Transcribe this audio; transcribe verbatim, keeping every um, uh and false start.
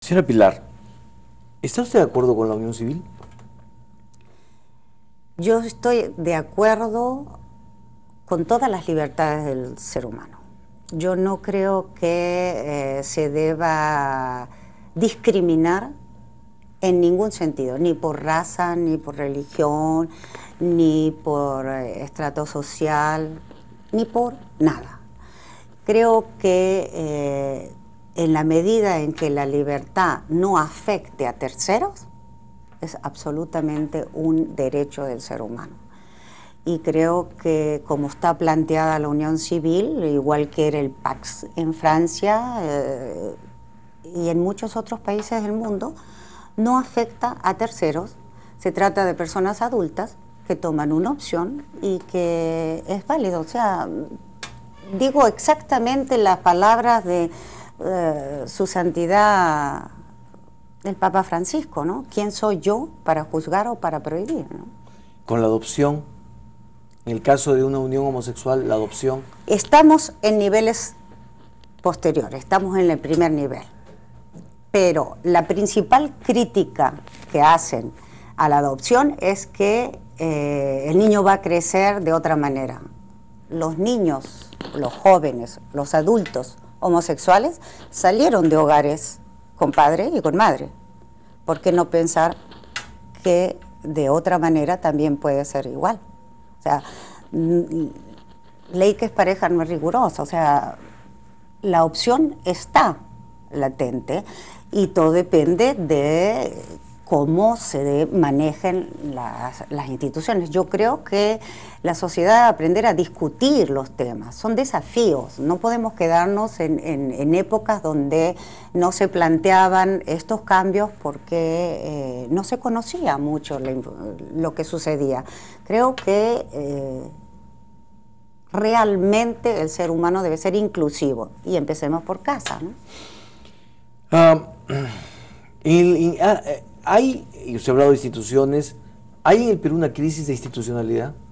Señora Pilar, ¿está usted de acuerdo con la unión civil? Yo estoy de acuerdo con todas las libertades del ser humano. Yo no creo que eh, se deba discriminar en ningún sentido, ni por raza, ni por religión, ni por eh, estrato social, ni por nada. Creo que eh, en la medida en que la libertad no afecte a terceros, es absolutamente un derecho del ser humano. Y creo que como está planteada la unión civil, igual que era el Pax en Francia eh, y en muchos otros países del mundo, no afecta a terceros. Se trata de personas adultas que toman una opción y que es válido. O sea, digo exactamente las palabras de eh, su santidad el Papa Francisco, ¿no? ¿Quién soy yo para juzgar o para prohibir, ¿no? Con la adopción, en el caso de una unión homosexual, la adopción. Estamos en niveles posteriores, estamos en el primer nivel. Pero la principal crítica que hacen a la adopción es que eh, el niño va a crecer de otra manera. Los niños, los jóvenes, los adultos homosexuales salieron de hogares con padre y con madre. ¿Por qué no pensar que de otra manera también puede ser igual? O sea, ley que es pareja no es rigurosa, o sea, la opción está latente y todo depende de cómo se manejen las, las instituciones. Yo creo que la sociedad debe aprender a discutir los temas, son desafíos, no podemos quedarnos en, en, en épocas donde no se planteaban estos cambios porque eh, no se conocía mucho lo, lo que sucedía. Creo que eh, realmente el ser humano debe ser inclusivo y empecemos por casa, ¿no? Uh, el, el, uh, hay, y usted ha hablado de instituciones, ¿hay en el Perú una crisis de institucionalidad?